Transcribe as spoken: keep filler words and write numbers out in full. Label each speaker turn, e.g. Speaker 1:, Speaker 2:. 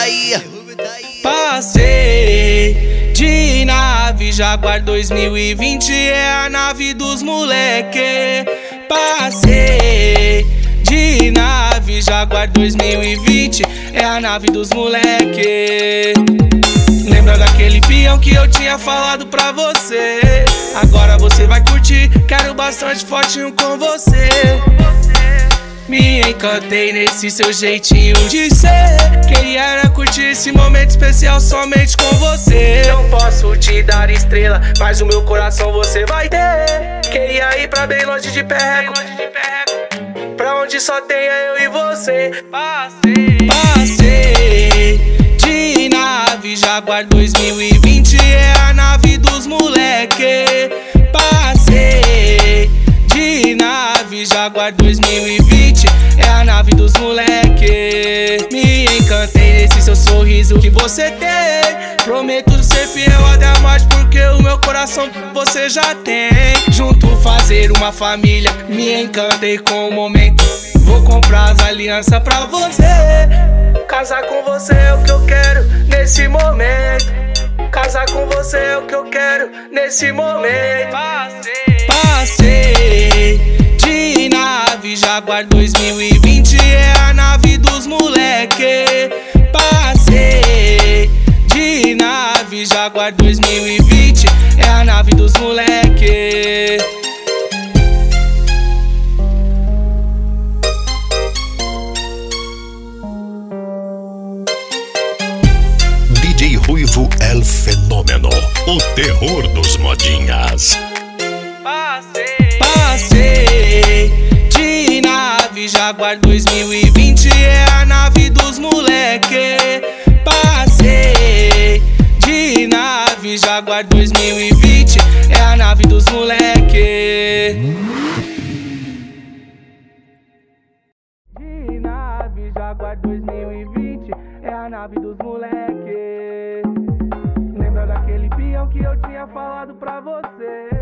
Speaker 1: aí.
Speaker 2: Passei de nave, Jaguar dois mil e vinte é a nave dos moleque. Passei de nave, Jaguar dois mil e vinte é a nave dos moleque. Lembra daquele peão que eu tinha falado pra você? Agora você vai curtir, quero bastante fotinho com você. Me encantei nesse seu jeitinho de ser. Queria era curtir esse momento especial somente com você. Não posso te dar estrela, mas o meu coração você vai ter. Queria ir pra bem longe de perto, pra onde só tenha eu e você. Passei, passei de nave, Jaguar dois mil e vinte é a nave dos moleque. Passei de nave, Jaguar dois mil e vinte é a nave dos moleque. Me encantei nesse seu sorriso que você tem. Prometo ser fiel até a morte, porque o meu coração você já tem. Junto fazer uma família, me encantei com o momento. Vou comprar as alianças pra você. Casar com você é o que eu quero nesse momento. Casar com você é o que eu quero nesse momento. Passei, passei de nave, Jaguar dois mil e vinte é a nave dos moleque. Passei de nave, Jaguar dois mil e vinte é a nave dos moleque.
Speaker 3: D J Ruivo El Fenômeno, o terror dos modinhas.
Speaker 2: Passei, passei de nave, Jaguar dois mil e vinte é a nave dos moleque. Passei de nave, Jaguar dois mil e vinte é a nave dos moleque. De nave, Jaguar dois mil e vinte é a nave dos moleque. Lembra daquele peão que eu tinha falado pra você?